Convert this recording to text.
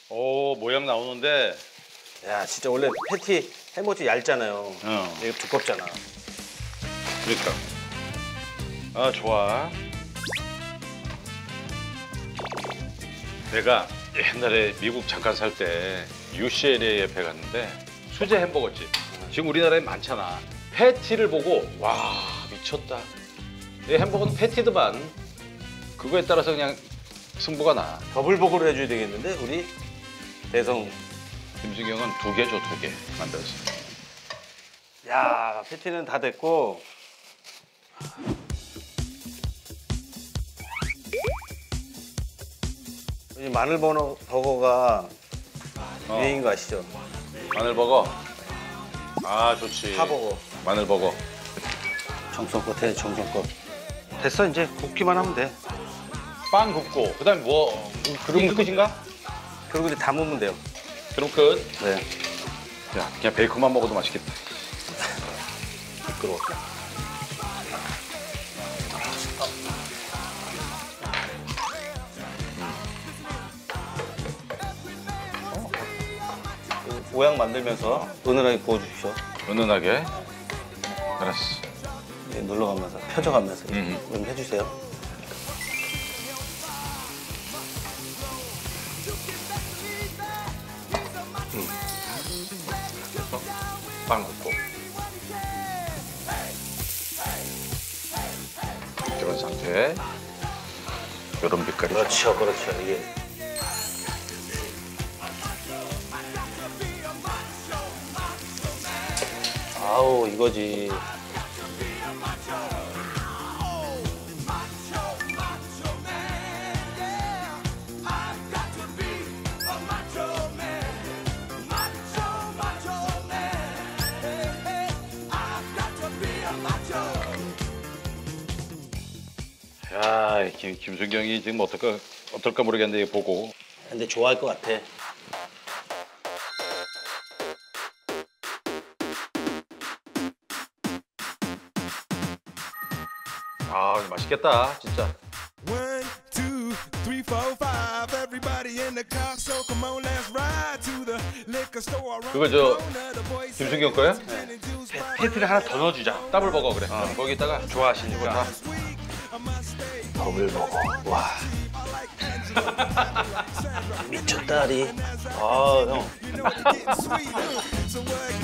오, 모양 나오는데. 야, 진짜 원래 패티 해모지 얇잖아요. 이게 두껍잖아. 그러니까. 아, 좋아. 내가 옛날에 미국 잠깐 살 때 UCLA 옆에 갔는데 수제 햄버거집. 지금 우리나라에 많잖아. 패티를 보고 와, 미쳤다. 이 햄버거는 패티드만 그거에 따라서 그냥 승부가 나. 더블버거를 해줘야 되겠는데 우리 대성. 김수경은 2개 줘, 2개 만들어서. 야, 패티는 다 됐고. 이 마늘버거가 유행인 거 아시죠? 마늘버거. 아, 좋지. 파버거. 마늘버거. 정성껏 해, 정성껏. 됐어, 이제 굽기만 하면 돼. 빵 굽고 그다음에 뭐 그럼 끝인가? 그리고 이제 담으면 돼요. 그럼 끝. 네. 야, 그냥 베이컨만 먹어도 맛있겠다. 미끄러워. 모양 만들면서 은은하게 구워주십시오. 은은하게. 알았어. 네, 눌러가면서, 펴져가면서 좀 해주세요. 빵 굽고. 이런 상태. 이런 빛깔이. 그렇죠, 그렇죠. 이게. 아우, 이거지. 야, 김수경이 지금 어떨까 모르겠는데 이거 보고. 근데 좋아할 것 같아. 아, 맛있겠다, 진짜. 1, 2, 3, 4, 5 Everybody in the car so come on let's ride to the liquor store 그거 저 김수경 거야? 패티를 하나 더 넣어주자. 더블버거 그래. 거기다가 좋아하시니까. 더블버거. 와. 미쳤다리. 아, 형. So